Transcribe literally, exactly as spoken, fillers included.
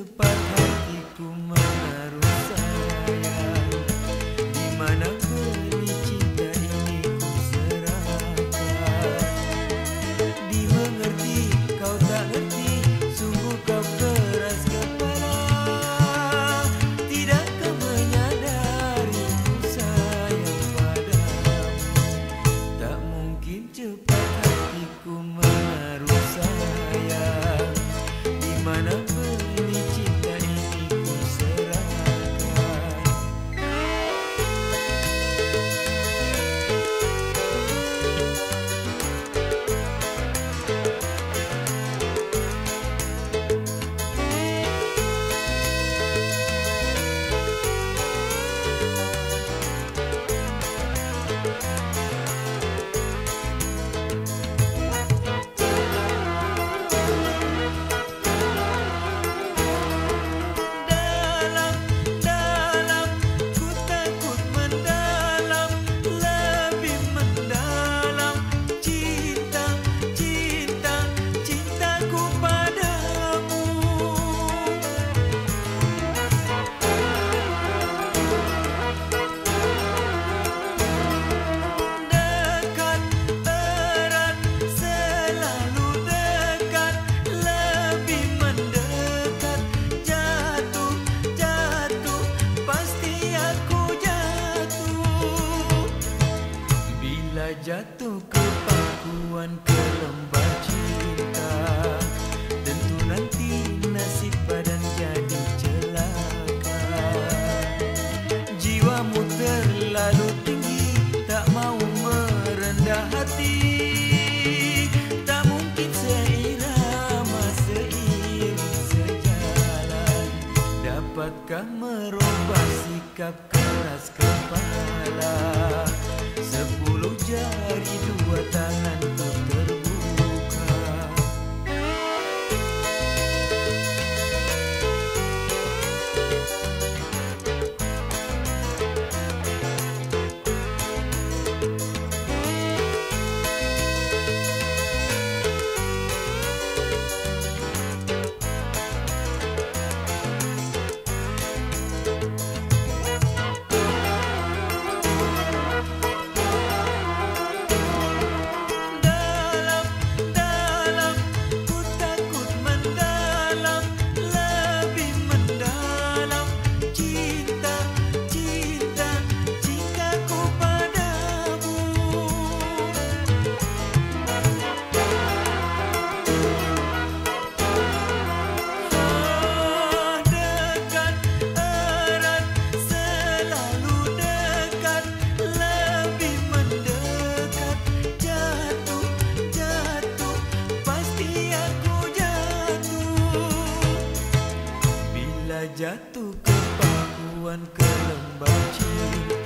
cepat hatiku menaruh sayang, di mana benih cinta ini ku serahkan. Dimengerti kau tak ngerti, sungguh kau keras kepala. Tidakkah menyadari ku sayang padamu? Tak mungkin cepat hatiku menaruh sayang, di mana benih cinta ini ku serahkan. Jatuh ke pangkuan ke lembah cinta, tentu nanti nasib badan jadi celaka. Jiwamu terlalu tinggi, tak mau merendah hati. Tak mungkin seirama, seiring sejalan. Dapatkah merubah sikap keras kepala? Sepuluh jari dua tangan tuh terbuka. Jatuh ke pangkuan ke lembah cinta,